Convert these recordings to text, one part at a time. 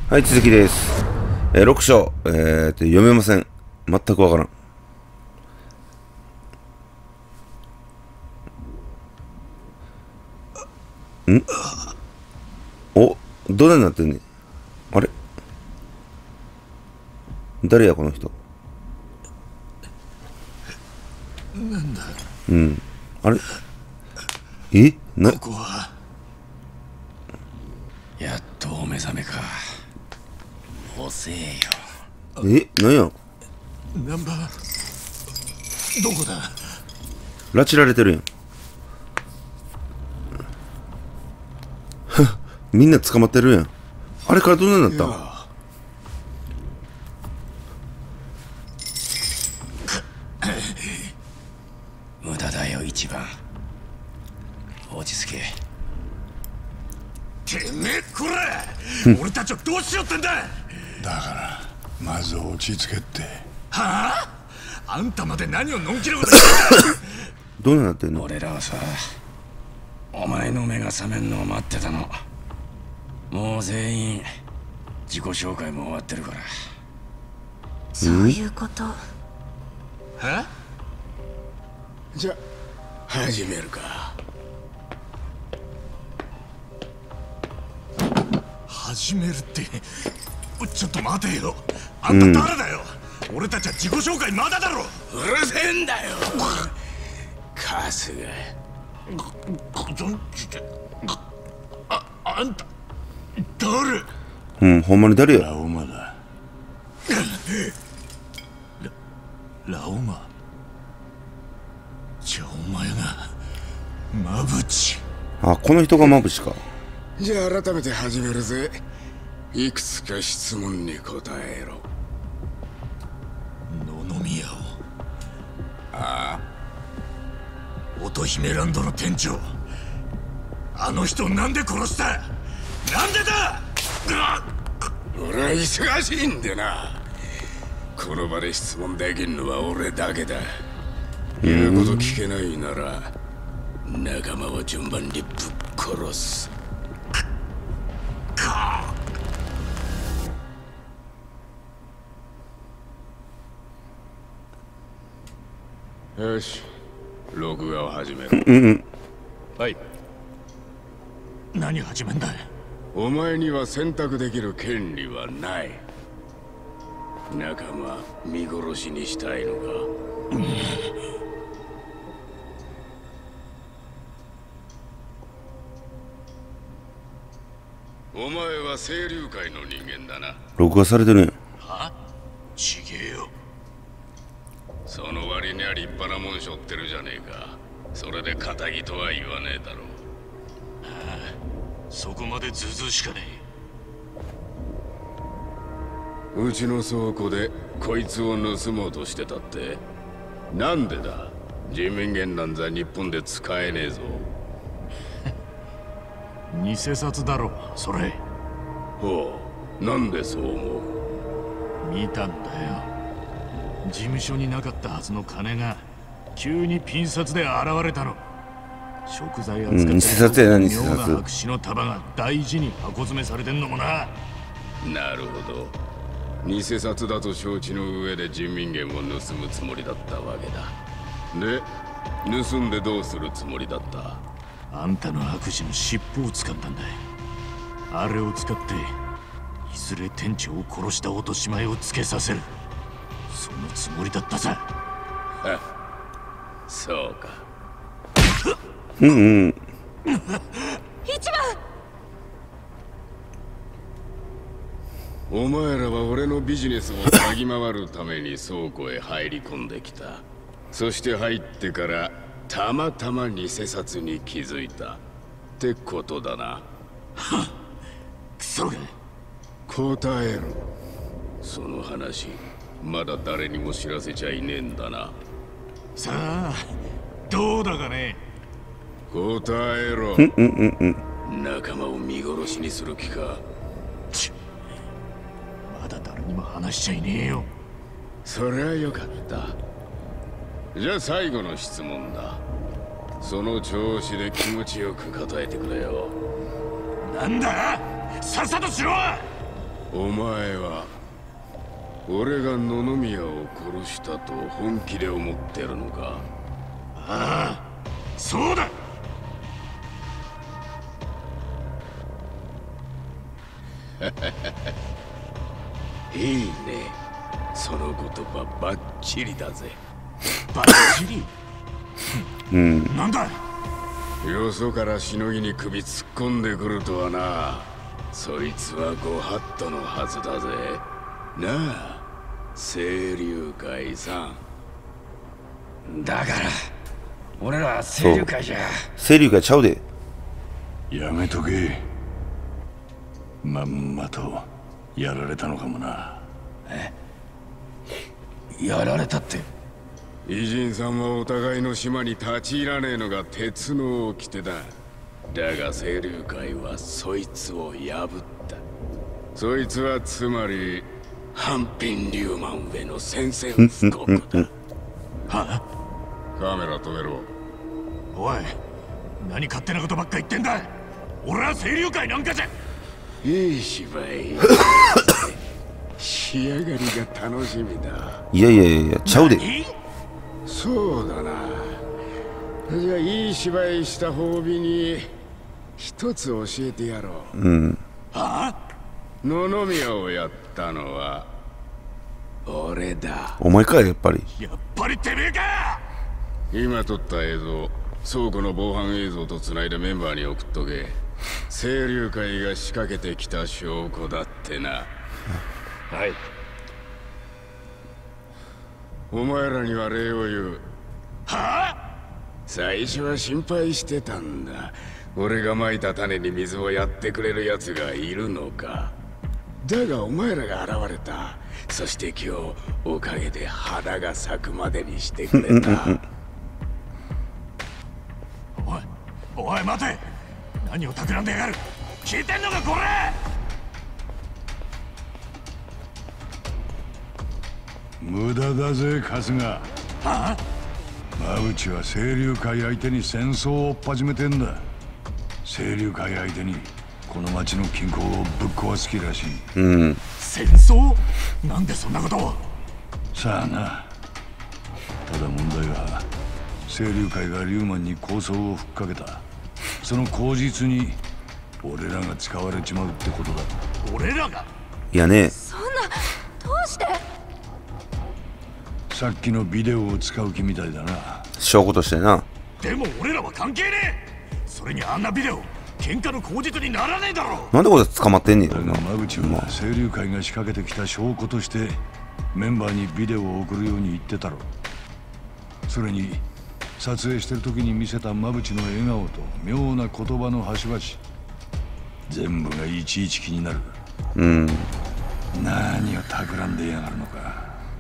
はい、続きです。6章、読めません。全くわからん。お、どれになってんねん。あれ誰や、この人。 なんだ。 あれここは。やっとお目覚めか。遅えよ。 なんや。 ナンバーどこだ。 拉致られてるやん。みんな捕まってるやん。あれからどんなになったん。 無駄だよ、一番。落ち着け。てめえこら俺たちをどうしようってんだ。 だからまず落ち着けって。 はあ、あんたまで何をのんきなこと言ってんだ。 どうなってんの。 俺らはさ、お前の目が覚めんのを待ってたの。もう全員自己紹介も終わってるから。 そういうこと。 は？じゃ始めるか。始めるって、ちょっと待てよ。あんた誰だよ。俺たちは自己紹介まだだろ。うるせえんだよカスが。ご存知で。あんた誰。 ほんまに誰や。 ラオマだ。 ラオマ。じゃあお前がマブチ。 あ、この人がマブチか。 じゃあ改めて始めるぜ。いくつか質問に答えろ。 野々宮を。ああ、乙姫ランドの店長、あの人をなんで殺した。なんでだ。 俺は忙しいんでな。この場で質問できんのは俺だけだ。言うこと聞けないなら仲間を順番にぶっ殺す。よし、録画を始める。 はい。何始めんだ。 お前には選択できる権利はない。仲間見殺しにしたいのか。お前は清流会の人間だな。 録画されてるやん。 は？ちげえよ。 その割には立派なもん背負ってるじゃねえか。それで仇とは言わねえだろう。 ああ、そこまでずうずうしかねえ。うちの倉庫でこいつを盗もうとしてたって。なんでだ。人民元なんざ日本で使えねえぞ。 偽札だろそれ。 ほう、なんでそう思う。 見たんだよ。事務所になかったはずの金が急にピン札で現れたの。食材扱って偽札やな。偽妙な札。 白紙の束が大事に箱詰めされてんのもな。 なるほど。偽札だと承知の上で人民元を盗むつもりだったわけだ。で、盗んでどうするつもりだった。 あんたの悪事の尻尾を掴んだんだ。あれを使っていずれ店長を殺した落とし前をつけさせる。そのつもりだったさ。 そうか。 一番。 お前らは俺のビジネスを嗅ぎ回るために倉庫へ入り込んできた。そして入ってからたまたま偽札に気づいたってことだな。 クソが。 答えろ。その話まだ誰にも知らせちゃいねえんだな。 さあどうだかね。 答えろ。仲間を見殺しにする気か。 まだ誰にも話しちゃいねえよ。 そりゃよかった。じゃあ最後の質問だ。その調子で気持ちよく答えてくれよ。 なんだ。さっさとしろ。 お前は俺が野々宮を殺したと本気で思ってるのか？ ああ、そうだ。 いいね、その言葉バッチリだぜ。 バッチリ。なんだ。 よそからしのぎに首突っ込んでくるとはな。そいつはご法度のはずだぜ。なあ、清流会さん。 だから俺らは清流会じゃ。 清流会ちゃうで。 やめとけ。まんまとやられたのかもな。 やられたって。 偉人さんはお互いの島に立ち入らねえのが鉄の掟だ。だが清流会はそいつを破った。そいつはつまり半品リューマン上の宣戦布告だ。 はあ、 カメラ止めろ。 おい、何勝手なことばっか言ってんだ。俺は清流会なんかじゃ。 いい芝居。仕上がりが楽しみだ。 いやいやいや、ちゃうで。 そうだな。じゃあいい芝居した褒美に一つ教えてやろう。 はあ、 野々宮をやったのは俺だ。 お前かい、やっぱり。 やっぱりてめえか。 今撮った映像、倉庫の防犯映像とつないでメンバーに送っとけ。清流会が仕掛けてきた証拠だってな。 はい。 お前らには礼を言う。 はあ、 最初は心配してたんだ。俺が蒔いた種に水をやってくれる奴がいるのか。だがお前らが現れた。そして今日おかげで花が咲くまでにしてくれた。 おい待て。何を企んでやがる。聞いてんのかこれ。 無駄だぜ春日。 はあ、 馬淵は清流会相手に戦争を始めてんだ。清流会相手にこの町の均衡をぶっ壊す気らしい。 戦争。なんでそんなことを。 さあな。ただ問題は清流会がリューマンに抗争をふっかけた。その口実に俺らが使われちまうってことだ。 俺らが。 いやね。 そんな、どうして。 さっきのビデオを使う気みたいだな。 証拠としてな。 でも俺らは関係ねえ。それにあんなビデオ喧嘩の口実にならねえだろ。 なんでこれ捕まってんねんだよな。 が馬淵は清流会が仕掛けてきた証拠としてメンバーにビデオを送るように言ってたろ。それに撮影してる時に見せた馬淵の笑顔と妙な言葉の端々、全部がいちいち気になる。何を企んでやがるのか。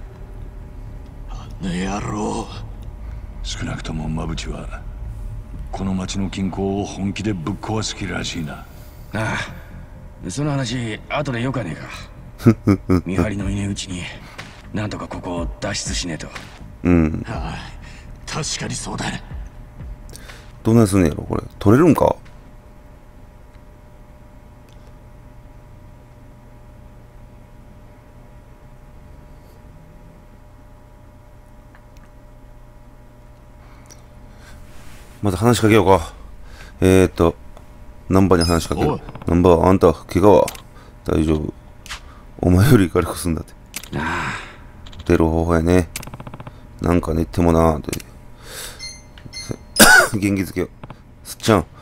ね野郎。 少なくとも馬淵はこの町の均衡を本気でぶっ壊す気らしいな。 ああ、その話後でよかねえか。見張りのいねえうちになんとかここを脱出しねえと。 はあ、確かにそうだ。 どうなんすんねやろこれ。取れるんか。また話しかけようか。ナンバーに話しかける。ナンバー、あんた怪我は大丈夫。お前より怒りこすんだって。出る方法やね。なんか寝てもなーって。元気づけよ。すっちゃん。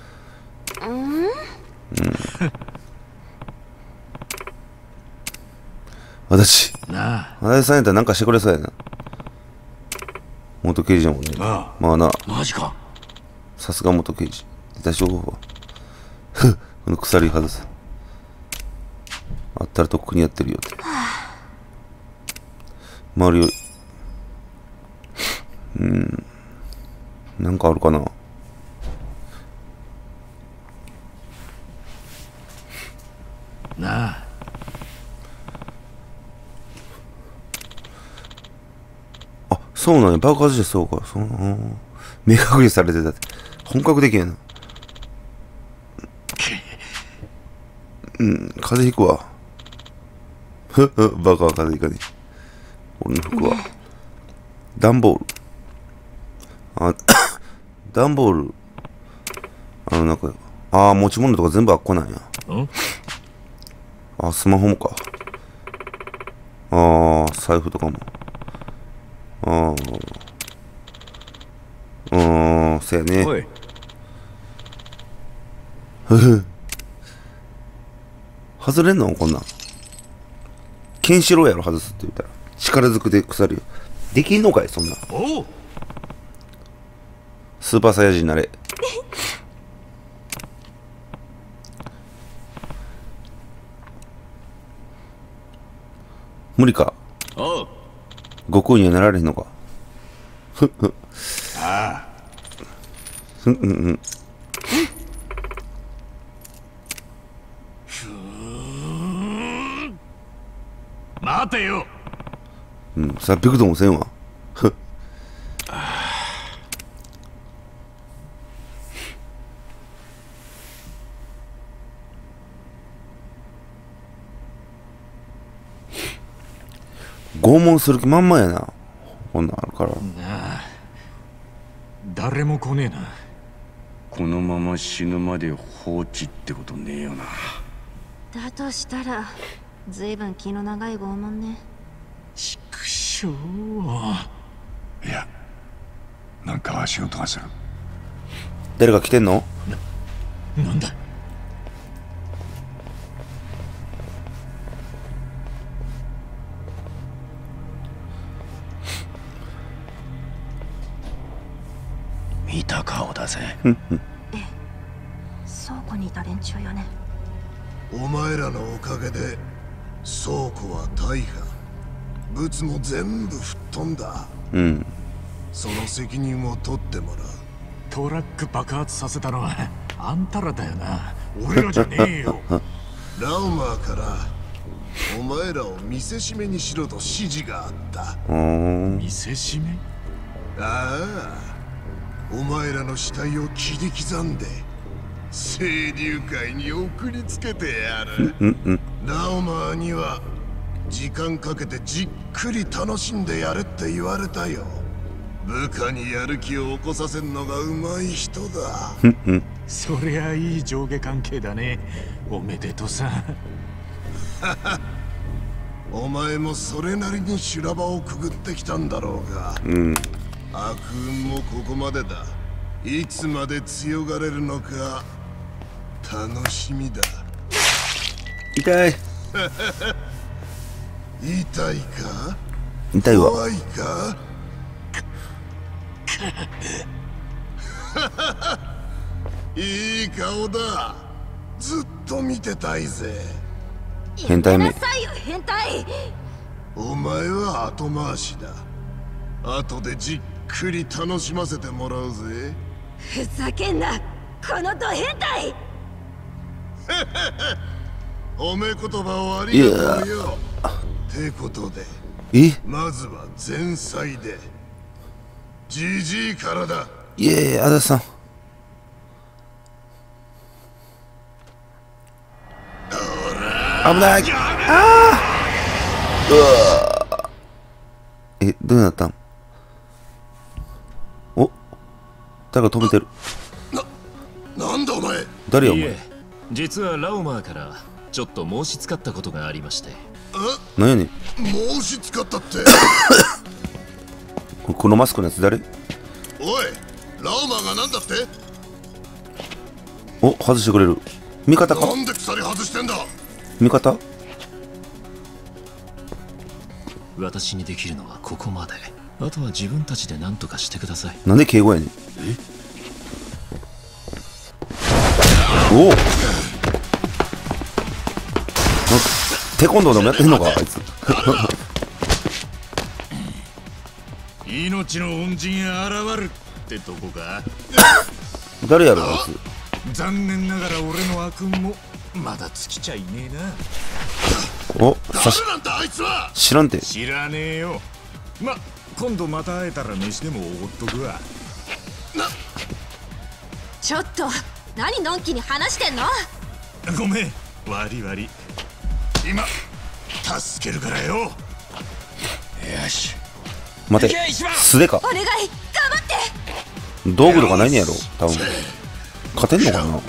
私さんやったらなんかしてくれそうやな。元刑事だもんね。まあな。 マジか。 さすが元刑事。大丈夫は。この鎖外す。あったらとっくにやってるよって。周りを。なんかあるかな。 なあ。 あ、そうなんや。爆発してそうか。目隠しされてたって。本格的やな。風邪ひくわ。 バカバカでいかねえ。俺の服は段ボール。あ、段ボール。なんか、持ち物とか全部あっこなんや。スマホもか。財布とかも。せやね。外れんのこんなん。ケンシロウやろ、外すって言ったら。力ずくで腐るよ。できんのかい、そんな。スーパーサイヤ人になれ。無理か。悟空にはなられへんのか。 待てよ。 さっぴくともせんわ。拷問する気まんまやな。こんなんあるから。 誰も来ねえな。 このまま死ぬまで放置ってことねえよな。 だとしたらずいぶん気の長い拷問ね。 ちくしょう。 いや、なんか足音がする。 誰か来てんの？ なんだ。 見た顔だぜ。 倉庫にいた連中よね。 お前らのおかげで倉庫は大破、物も全部吹っ飛んだ。その責任を取ってもらう。 トラック爆発させたのはあんたらだよな。俺らじゃねえよ。 ラウマーからお前らを見せしめにしろと指示があった。 見せしめ？ ああ、お前らの死体を切り刻んで清流会に送りつけてやる。ラウマーには時間かけてじっくり楽しんでやれって言われたよ。部下にやる気を起こさせんのがうまい人だ。 そりゃいい上下関係だね。おめでとさ。 お前もそれなりに修羅場をくぐってきたんだろうが、悪運もここまでだ。いつまで強がれるのか楽しみだ。 痛い。 痛いか？ 痛いわ。 怖いか？いい顔だ。ずっと見てたいぜ。 変態め。 やめなさいよ、変態。 お前は後回しだ。後でじっくり楽しませてもらうぜ。 ふざけんな、このド変態。 褒め言葉をありがとうよ。ってことでまずは前菜で。じじいからだ。 いえ、足立さん。危ない。どうなったん？お、誰か止めてる。 なんだお前。 誰やお前。 実はラオマーからちょっと申し付かったことがありまして。 なんやねん。 申し付かったって。 このマスクのやつ誰？ おい、ラオマーがなんだって？ お、外してくれる。味方か？ なんで鎖外してんだ？ 味方？ 私にできるのはここまで。あとは自分たちで何とかしてください。 なんで敬語やねん。おお。テコンドーでもやってんのかあいつ。 命の恩人が現るってとこか。 誰やろあいつ。残念ながら俺の悪運もまだ尽きちゃいねえな。 お、 誰なんだあいつは。 知らんて。 知らねえよ。ま、今度また会えたら飯でもおごっとくわ。 ちょっと何のんきに話してんの？ ごめん、悪い。今助けるからよ。よし。 待て、素手か。 お願い頑張って。 道具とかないんやろ多分。勝てんのかな。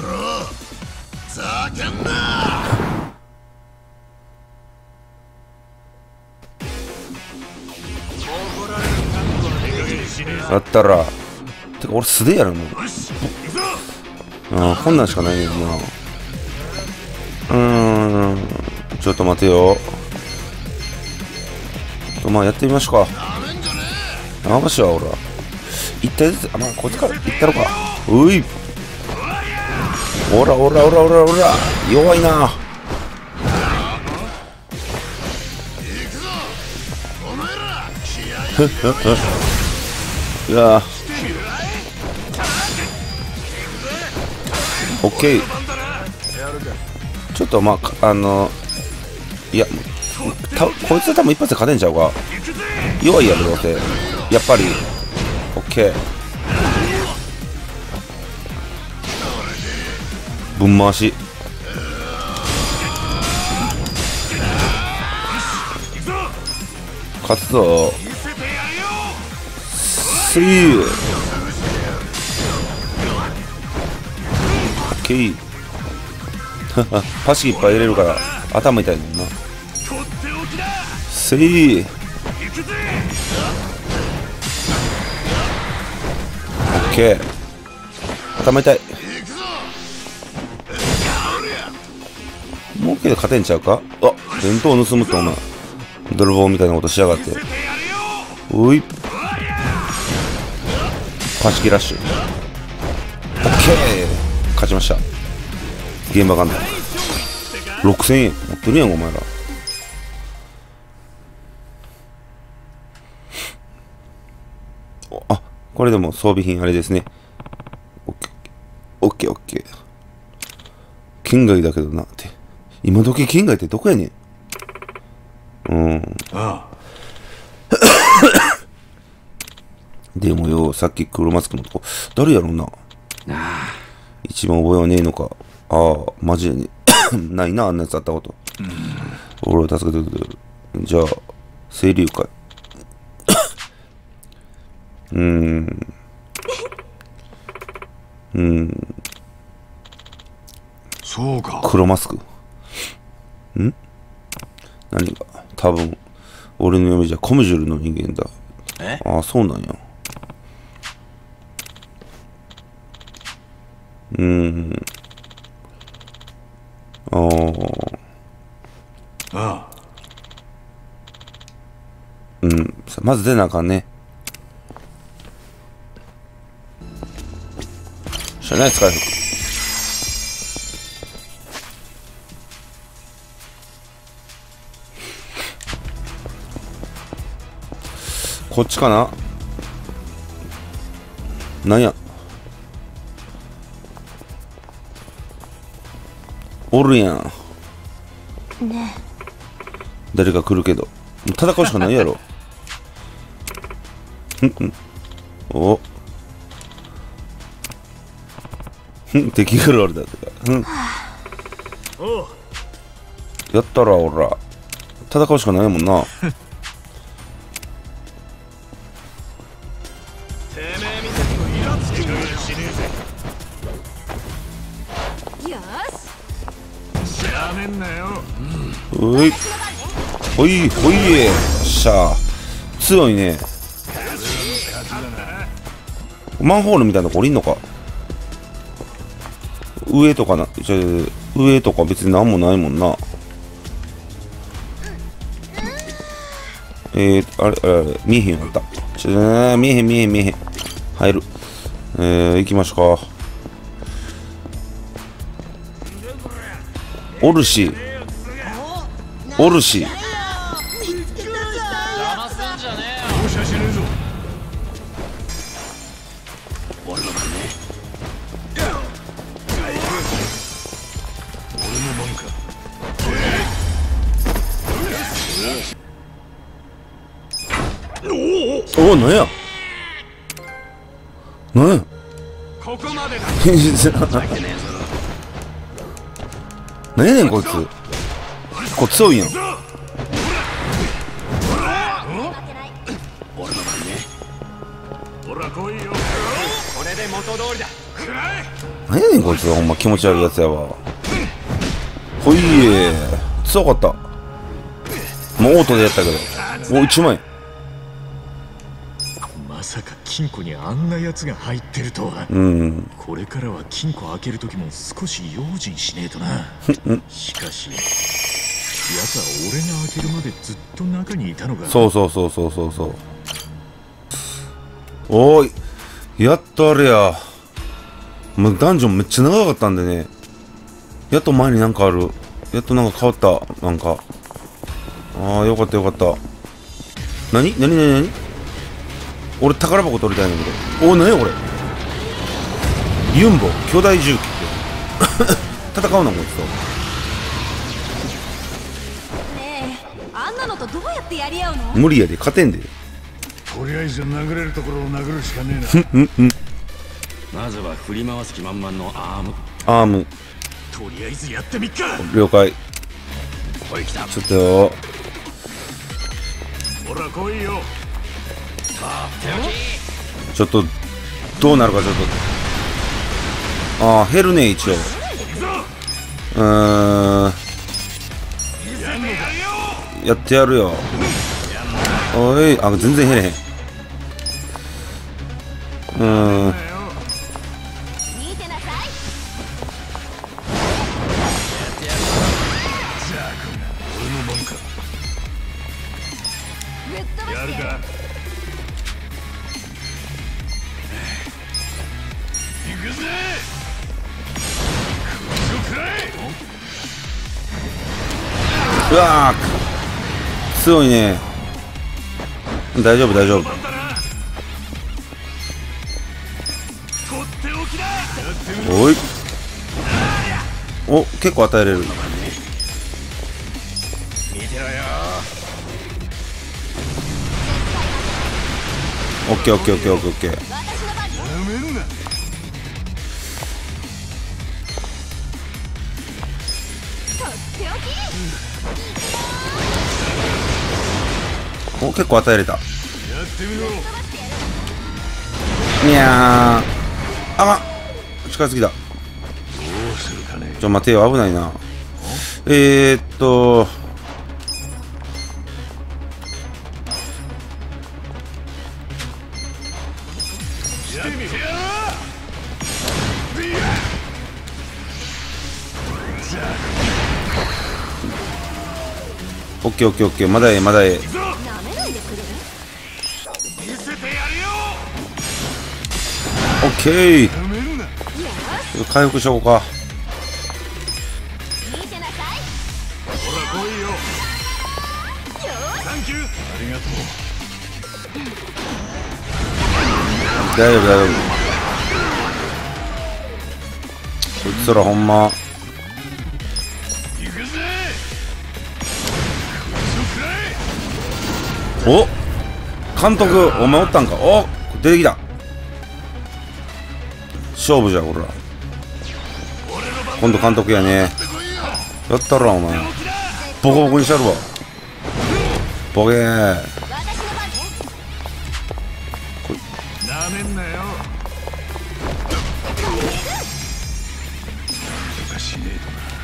ざけんな。 だったらてか俺素手やるもん。こんなんしかないねんな。ちょっと待てよ。まあやってみましょうか。あましはほら一体ずつ、まあこっちからいったろか。うい、おらおらおらおらおら、弱いな。いやー、オッケー。ちょっとまあいやこいつは多分一発で勝てんちゃうか。弱いやろどうせ。やっぱりオッケー。ぶん回し。勝つぞ。スリー。オッケー。パシいっぱい入れるから頭痛いもんな。スリー。オッケー。頭痛い。もうけど勝てんちゃうか。あ、弁当盗むってお前泥棒みたいなことしやがって。うい、パシキラッシュ。オッケー、勝ちました。現場監督6000円持ってるやんお前ら。あ、これでも装備品あれですね。オッケーオッケー。県外だけどなって。今時県外ってどこやねん。でもよ、さっき黒マスクのとこ誰やろうな。一番覚えはねえのか。ああ、マジでねないな、あんなやつあったこと。俺を助けてくれる。じゃあ清流会。 そうか。 黒マスク。何が。多分俺の嫁じゃコムジュルの人間だ。ああ、そうなんや。まず出なあかんね。知らない使える。こっちかな。なんやおるやんね。 誰か来るけど戦うしかないやろ。お敵が現れたとか。やったらおら戦うしかないもんな。おいおいおい、しゃあ強いね。マンホールみたいなとこ降りんのか。上とかな、上とか別になんもないもんな。あれ見えへんようになった。見えへん見えへん見えへん。入る。行きましょうか。おるしおるし。おお、なんやなんや。何やねんこいつ。これ強いやん。 何やねんこいつは。ほんま気持ち悪いやつやわ。ほいえ強かった。もうオートでやったけど。お、1万円。 まさか金庫にあんなやつが入ってるとは。これからは金庫開ける時も少し用心しねえとな。しかし奴は俺が開けるまでずっと中にいたのか。 そう。おい、やっとあれや。もうダンジョンめっちゃ長かったんでね。やっと前になんかある。やっとなんか変わった。なんか。ああ、よかった。何俺宝箱取りたいんだけど。お、何やこれ。ユンボ、巨大重機って。戦うな、こいつと。 ねえ、あんなのとどうやってやり合うの？ 無理やで、勝てんで。 とりあえず殴れるところを殴るしかねえな。まずは振り回す気満々のアーム。 とりあえずやってみっか。 了解。 おい、来た。 ちょっとよ。 ほら来いよ。 ちょっとどうなるかちょっと。ああ、減るね一応。やってやるよ。おい、あ、全然減れへん。 やるか。行くぜ。 うわー、強いね。大丈夫。おい。お、結構与えれる。 見てろよ。 オッケー。お、結構与えれた。いやー、あま、近づきだ。ちょ、待てよ、危ないな。オッケー、まだええ。オッケー。回復しようか。大丈夫。こいつらほんま。お、監督、お前おったんか。お、出てきた。勝負じゃ、こら。今度監督やね。やったらお前ボコボコにしてやるわ。ボケー。 なめんなよ。おかしいね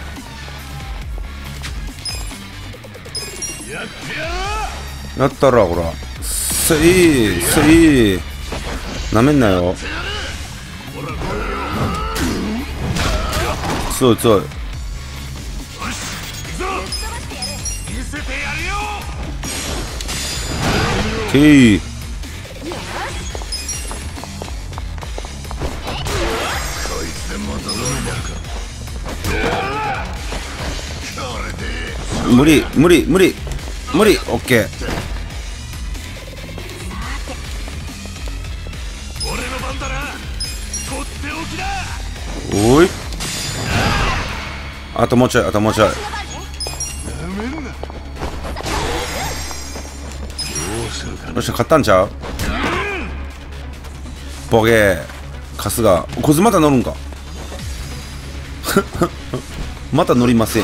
えとな。やってややったらほら。せいなめんなよ。強い。ケイ。無理。オッケー。おい。あともうちょい。よっしゃ、勝ったんちゃう。ボケー。カスがこいつまた乗るんか。また乗りません。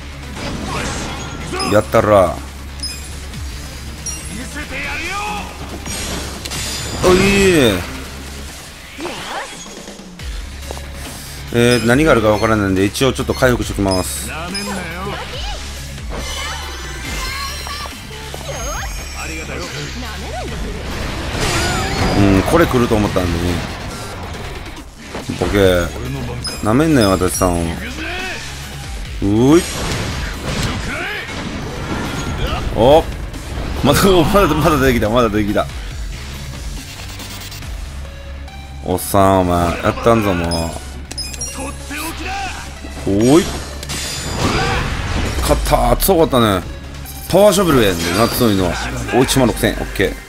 やったらおい。 何があるかわからないんで一応ちょっと回復しておきます。 なめんなよ。ありがとう。 これ来ると思ったんでね。ボケなめんなよ私さん。ういおまだ出てきた、まだ出てきた。おっさんお前やったんぞもう。おい勝ったー、強かったね。パワーショベルやんね、夏のいのは。お1万6000円、オッケー。